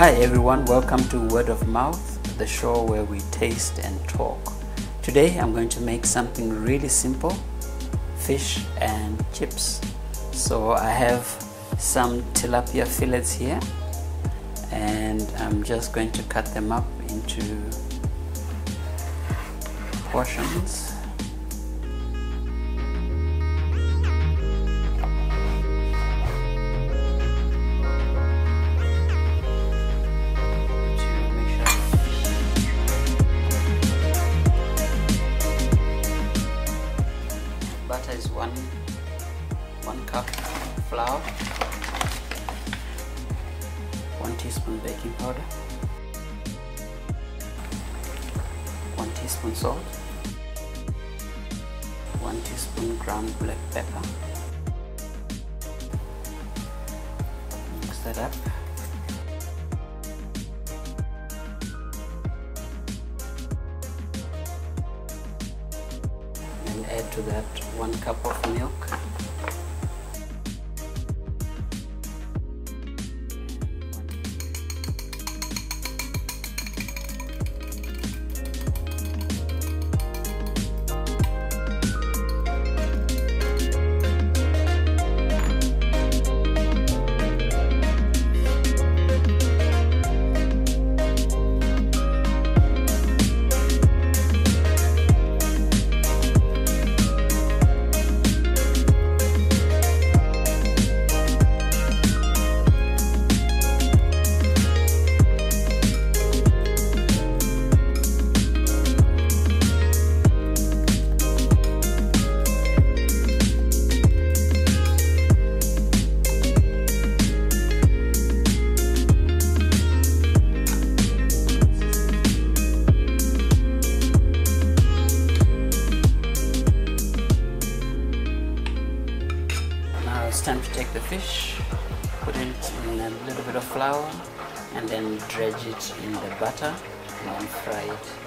Hi everyone, welcome to Word of Mouth, the show where we taste and talk. Today I'm going to make something really simple, fish and chips. So I have some tilapia fillets here and I'm just going to cut them up into portions. Butter is one cup flour, 1 teaspoon baking powder, 1 teaspoon salt, 1 teaspoon ground black pepper. Mix that up. And add to that 1 cup of milk. It's time to take the fish, put it in a little bit of flour and then dredge it in the butter and then fry it.